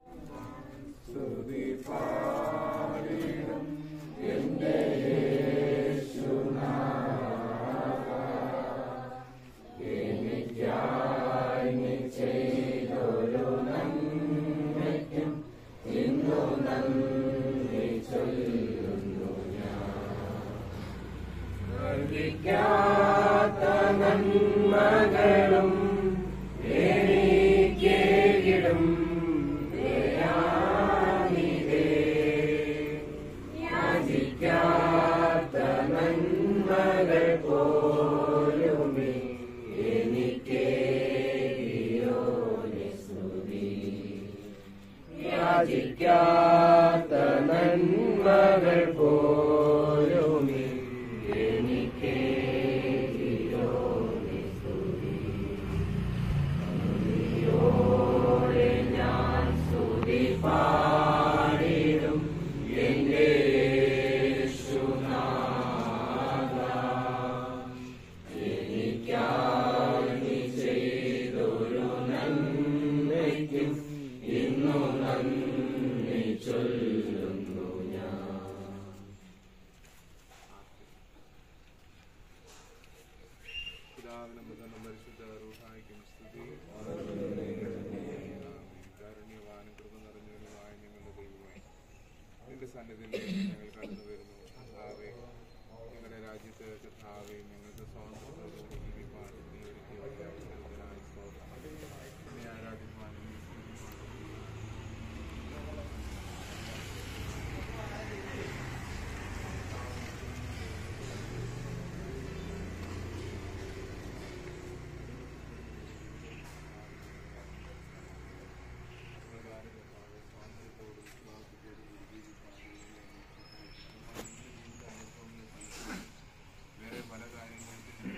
സ്തുതി പാടിടും എന്റെ യേശുനാഥാ, എനിക്കായി നീ ചെയ്തൊരു നന്മയ്ക്കും ഇന്നു നന്ദി ചൊല്ലുന്നു ഞാൻ. വർദ്ധിക്കാത്ത നന്മകളും എനിക്കേകിടും യാചിക്കാത്ത നന്മകൾ പോലുമേ എനിക്കേകിയോനെ സ്തുതി. യാചിക്കാത്ത നന്മകൾ പോലുമേ എനിക്കേകിയോനെ സ്തുതി. സ്തുതിയോടെ ഞാൻ സ്തുതി പാടിടും എന്റെ യേശുനാഥാ, എനിക്കായി നീ ചെയ്തൊരു നന്മയ്ക്കും ഇന്നു നന്ദി ചൊല്ലുന്നു ഞാൻ. പിതാവിനും പുത്രനും പരിശുദ്ധ റൂഹായിക്കും സ്തുതി. കാരുണ്യവാനും കൃപ നിറഞ്ഞവനുമായ ഞങ്ങളുടെ ദൈവമേ, നിന്റെ സന്നിധിയിൽ ഞങ്ങൾ കടന്നു വരുന്നു. കർത്താവേ, ഞങ്ങളുടെ രാജ്യത്ത് കർത്താവേ ഞങ്ങൾക്ക് സ്വാതന്ത്ര്യത്തോടെ ജീവിക്കാൻ നീ ഒരുക്കിയ വലിയ അവസരത്തിനായി സ്തോത്രം. നിന്നെ ആരാധിക്കുവാനും നീ വേറെ പല കാര്യങ്ങൾക്കും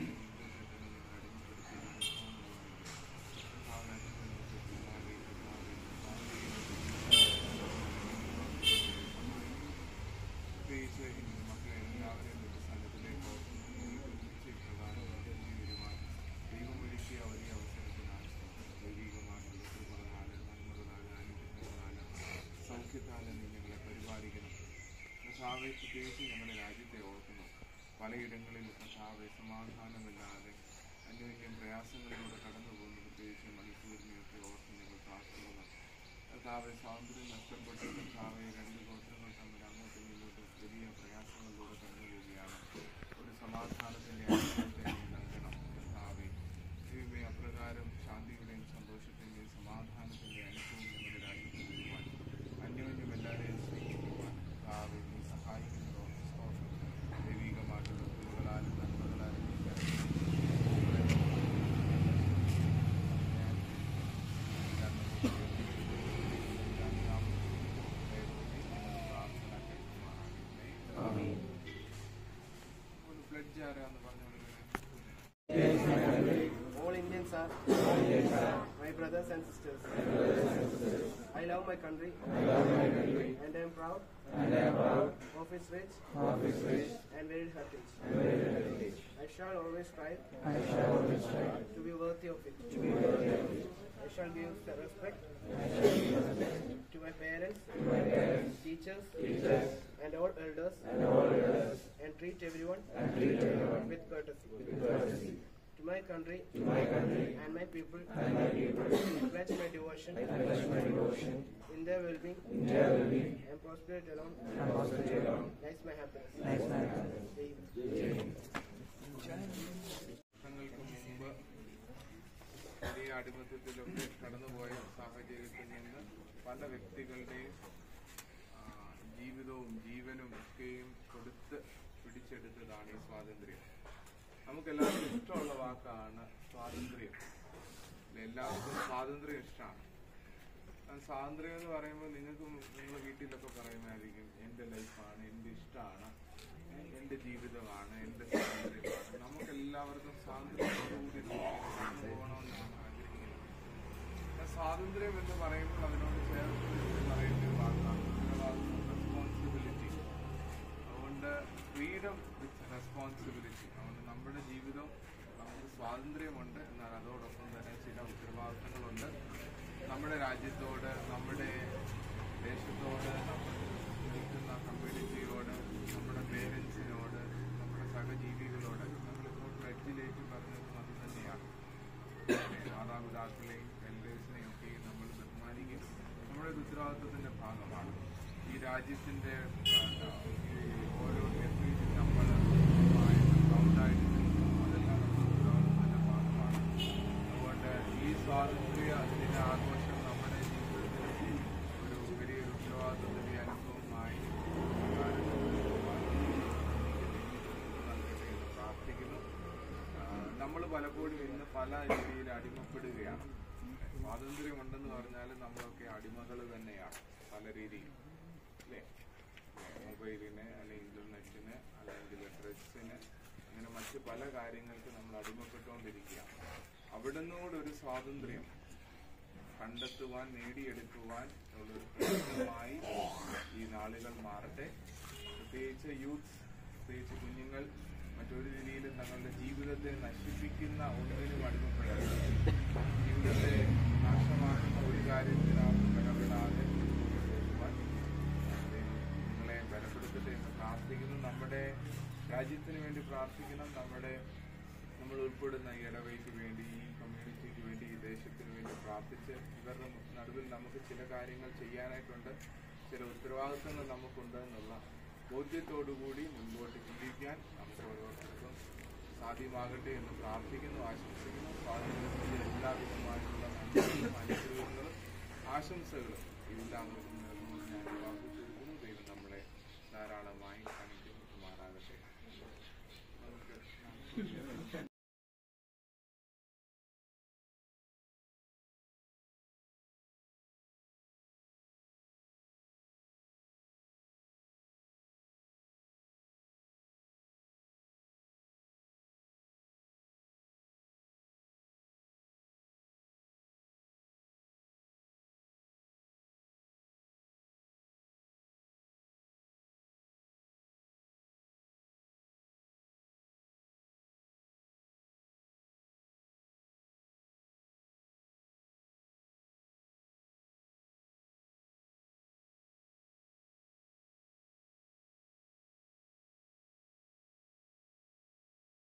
മക്കളെ എല്ലാവരെയും സന്നദ്ധത്തിലേക്ക് പ്രധാനം വരുവാൻ ദൈവമൊരുക്കിയ വലിയ അവസരത്തിനാണ് ദൈവികമായിട്ടുള്ള കൃപകളാണ്, നന്മകളാണ്, അനുഗ്രഹങ്ങളാണ്, സൗഖ്യത്താലും നീ ഞങ്ങളെ പരിപാലിക്കണം. കർത്താവെ, പ്രത്യേകിച്ച് ഞങ്ങളുടെ രാജ്യത്തെ ഓർക്കുന്നു. പലയിടങ്ങളിൽ കർത്താവെ സമാധാനമില്ലാതെ അന്യോന്യം പ്രയാസങ്ങളിലൂടെ കടന്നു പോകുന്ന പ്രത്യേകിച്ച് മണിപ്പൂരിനെയൊക്കെ ഓർത്ത് ഞങ്ങൾ പ്രാർത്ഥിക്കുന്നു. കർത്താവെ, സ്വാതന്ത്ര്യം നഷ്ടപ്പെട്ട് കർത്താവെ രണ്ട് ഗോത്രങ്ങൾ തമ്മിൽ അങ്ങോട്ടും ഇങ്ങോട്ടും വലിയ പ്രയാസങ്ങളിലൂടെ കടന്നു പോവുകയാണ്. ഒരു സമാധാനത്തിൻ്റെ അനുഭവത്തെ നൽകണം കർത്താവെ. ദൈവമേ, അപ്രകാരം ശാന്തിയുടെയും സന്തോഷത്തിൻ്റെയും സമാധാനത്തിൻ്റെ അനുഭവം ഞങ്ങളുടെ രാജ്യത്ത് വരുവാൻ, അന്യോന്യം എല്ലാവരെയും സ്നേഹിക്കുവാൻ കർത്താവെ നീ സഹായിക്കുന്നതോ സ്തോത്രം. ദൈവികമായിട്ടുള്ള കൃപകളാലും നന്മകളാലും നീ All Indians are my brothers and sisters. I love my country and I am proud of its rich and varied heritage. I shall always strive to be worthy of it. I shall give respect to my parents, teachers, and all elders, and treat everyone with courtesy. To my country and my people, I pledge my devotion in their well-being and prosperity alone. Lies my happiness. വർഷങ്ങൾക്ക് മുമ്പ് വലിയ അടിമത്തത്തിലൊക്കെ കടന്നുപോയ സാഹചര്യത്തിൽ നിന്ന് പല വ്യക്തികളുടെയും ജീവിതവും ജീവനും ഒക്കെയും കൊടുത്ത് പിടിച്ചെടുത്തതാണ് ഈ സ്വാതന്ത്ര്യം. നമുക്കെല്ലാവർക്കും ഇഷ്ടമുള്ള വാക്കാണ് സ്വാതന്ത്ര്യം. എല്ലാവർക്കും സ്വാതന്ത്ര്യം ഇഷ്ടമാണ്. സ്വാതന്ത്ര്യം എന്ന് പറയുമ്പോൾ നിങ്ങൾ വീട്ടിലൊക്കെ പറയുമായിരിക്കും, എൻ്റെ ലൈഫാണ്, എൻ്റെ ഇഷ്ടമാണ്, എൻ്റെ ജീവിതമാണ്, എൻ്റെ സ്വാതന്ത്ര്യമാണ്. നമുക്കെല്ലാവർക്കും സ്വാതന്ത്ര്യത്തോടുകൂടി പോകണമെന്നാണ് ആഗ്രഹിക്കുന്നത്. സ്വാതന്ത്ര്യം എന്ന് പറയുമ്പോൾ അതിനോട് ചേർത്ത് പറയുന്ന ഒരു വാക്കാണ് റെസ്പോൺസിബിലിറ്റി. അതുകൊണ്ട് ഫ്രീഡം വിത്ത് റെസ്പോൺസിബിലിറ്റി. അതുകൊണ്ട് നമ്മുടെ ജീവിതം നമുക്ക് സ്വാതന്ത്ര്യമുണ്ട്, എന്നാൽ അതോടൊപ്പം തന്നെ ചില ഉത്തരവാദിത്തങ്ങളുണ്ട്. നമ്മുടെ രാജ്യത്തോട്, നമ്മുടെ ദേശത്തോട്, നമ്മൾ നിൽക്കുന്ന കമ്മ്യൂണിറ്റിയോട്, നമ്മുടെ പേരൻസിനോട്, നമ്മുടെ സഹജീവികളോട് നമ്മളിപ്പോൾ പ്ലഡ്ജിലേക്ക് പറഞ്ഞതും അത് തന്നെയാണ്. മാതാപിതാക്കളെയും എൽഡേഴ്സിനെയും ഒക്കെ നമ്മൾ ബഹുമാനിക്കും. നമ്മുടെ ഉത്തരവാദിത്വത്തിന്റെ ഭാഗമാണ്. ഈ രാജ്യത്തിന്റെ ഓരോ എഫീസും നമ്മൾ സൗണ്ടായിട്ട് നിൽക്കുന്നു. അതെല്ലാം നമ്മുടെ ഉത്തരവാദിത്വത്തിന്റെ ഭാഗമാണ്. അതുകൊണ്ട് ഈ സ്വാതന്ത്ര്യ ദിന ആഘോഷം നമ്മുടെ ജീവിതത്തിൽ ഒരു വലിയൊരു ഉത്തരവാദിത്വത്തിന്റെ അനുഭവമായി നൽകട്ടെ എന്ന് പ്രാർത്ഥിക്കുന്നു. നമ്മൾ പലപ്പോഴും ഇന്ന് പല രീതിയിൽ അടിമപ്പെടുകയാണ്. സ്വാതന്ത്ര്യമുണ്ടെന്ന് പറഞ്ഞാൽ നമ്മളൊക്കെ അടിമകൾ തന്നെയാണ് പല രീതിയിൽ, അല്ലേ? മൊബൈലിന്, അല്ലെങ്കിൽ ഇന്റർനെറ്റിന്, അല്ലെങ്കിൽ ഡ്രഗ്സിന്, അങ്ങനെ മറ്റ് പല കാര്യങ്ങൾക്ക് നമ്മൾ അടിമപ്പെട്ടുകൊണ്ടിരിക്കുകയാണ്. അവിടുന്നോടൊരു സ്വാതന്ത്ര്യം കണ്ടെത്തുവാൻ, നേടിയെടുക്കുവാൻ ഉള്ളൊരു പ്രശ്നമായി ഈ നാളുകൾ മാറട്ടെ. പ്രത്യേകിച്ച് യൂത്ത്, പ്രത്യേകിച്ച് കുഞ്ഞുങ്ങൾ മറ്റൊരു രീതിയിലും തങ്ങളുടെ ജീവിതത്തെ നശിപ്പിക്കുന്ന ഒന്നിനും അടിമപ്പെടരുത്. ജീവിതത്തെ നാശമാക്കുന്ന ഒരു കാര്യത്തിനകത്ത് ബലപ്പെടാതെ പോകുവാൻ നിങ്ങളെ ബലപ്പെടുത്തട്ടെ എന്ന് പ്രാർത്ഥിക്കുന്നു. നമ്മുടെ രാജ്യത്തിന് വേണ്ടി പ്രാർത്ഥിക്കണം. നമ്മൾ ഉൾപ്പെടുന്ന ഈ ഇടവയ്ക്ക് വേണ്ടി, ഈ കമ്മ്യൂണിറ്റിക്ക് വേണ്ടി, ഈ ദേശത്തിന് വേണ്ടി പ്രാർത്ഥിച്ച് ഇവരുടെ നടുവിൽ നമുക്ക് ചില കാര്യങ്ങൾ ചെയ്യാനായിട്ടുണ്ട്, ചില ഉത്തരവാദിത്തങ്ങൾ നമുക്കുണ്ട് എന്നുള്ള ബോധ്യത്തോടുകൂടി മുൻപോട്ട് ചിന്തിക്കാൻ നമുക്ക് ഓരോരുത്തർക്കും സാധ്യമാകട്ടെ എന്ന് പ്രാർത്ഥിക്കുന്നു, ആശംസിക്കുന്നു. സ്വാതന്ത്ര്യത്തിന്റെ എല്ലാവിധമായിട്ടുള്ള നന്മകളും അനുഗ്രഹങ്ങളും ആശംസകളും എല്ലാവർക്കും നേർന്നുകൊണ്ട് ഞാൻ വാക്കുചെയ്യുന്നു. ദൈവം നമ്മളെ ധാരാളമായി